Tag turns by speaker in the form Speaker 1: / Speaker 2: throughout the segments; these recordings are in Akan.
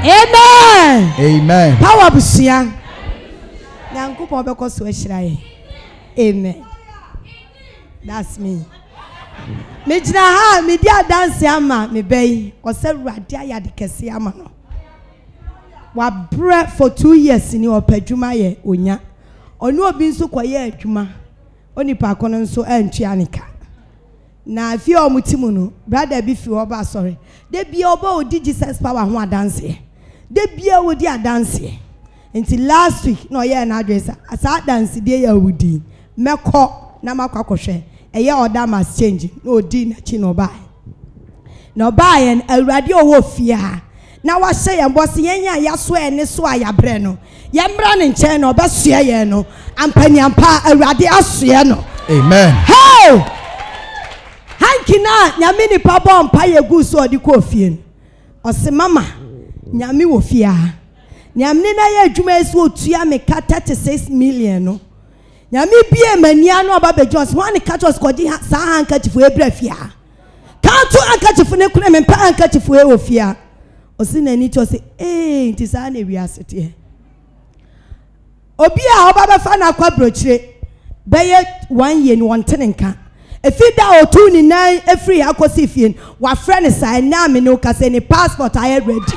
Speaker 1: Amen.
Speaker 2: Amen.
Speaker 1: Power busia. Nyankopon be ko so ahira. Amen. That's me. Me jina ha me dia dance ama me bey. O se Awurade ayade kese ama no. Wa bre for 2 years ni opadwuma ye onya. Onu obi nso koye adwuma. Onipa kono nso antwa nika. Na fi o mutimu no brother bi fi oba sorry. De bia oba odi Jesus power ho adanse. De bia odi adanse. Until last week no ye na address asa dance de ya wudi. Meko na makwakohwe. Eye order must change. No odi na chi no buy. No buy en Awurade owo fie ha. Na wa hye ye mbo se yenya yaso ene so ayabre no. Ye mra ne nche no obesua ye no. Ampani ampa Awurade asoe no.
Speaker 2: Amen.
Speaker 1: Hey! Hankina nyame ni pa bo mpa ye gu so odi ko fie. O se mama nyame wo fie ha. Nyame na ye adwuma esi otua me ka 36 million no. Nyame bie mania no oba be Jones one catch us kodi sa handkerchief we bra fie ha. Kan to handkerchief ne kuna me pa handkerchief we wo fie ha. O se na ni to se nti sa na wi asete. Obi a oba be fa na kwa brochire be ye 1 year ni won tenenka. Efida otu ni nan efri akosi fie wa friend say na me no ka say ni passport I ready.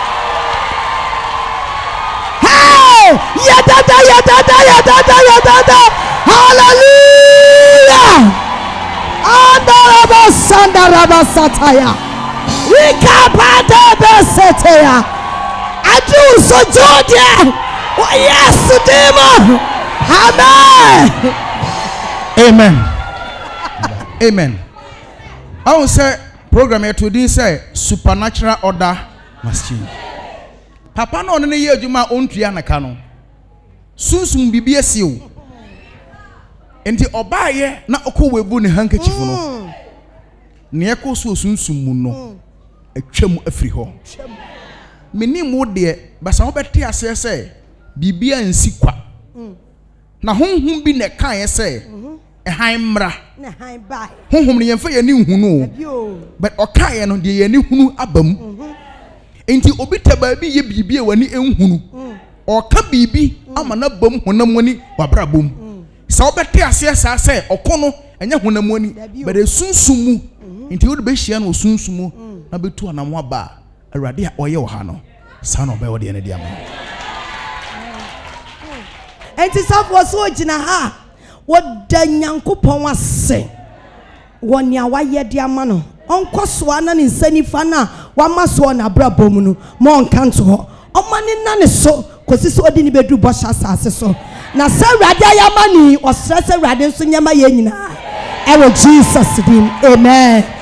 Speaker 1: Hey! Yadada. Hallelujah! Andaraba sandaraba sataya. Ikabada beseteya. Aju sojodia. Oh yes, demon. Amen.
Speaker 2: Amen. Amen. I will say program here today say supernatural order must change. Papa no ne ye adwuma ontua na ka no. Sunsum bibia siu. Enti obaye na okowebu ne handkerchief no. Ne ekoso sunsum mu no. Atwam afiri ho. Meni mu de basa ho bete ase se bibia nsi kwa. Na honhom bi ne kan ye se Haimra. Honhom ne yemfa ye ni hunu. But okaye no de ye ni hunu abam. Enti obi taba bi ye bibi e wani enhunu. Oka bibi ama na bam honam wani wabra bom. Sa obete ase sa se okono enya honam wani. But esunsumu. Enti wo be hia no sunsumu na betu anam aba. Awurade a oye wo ha no. Sa no be wo de ne dia ma.
Speaker 1: Enti safo so gina ha. Woda Nyankopon ase woni awaye de ama no onkoso ana ne nsanifa na wamaso na brabom no mo onkanto ho omane na ne so kosi so odi ni bedu bosha asase so na se Awurade ayama ni osrese Awurade nso nyama ye nyina e wo Jesus din amen.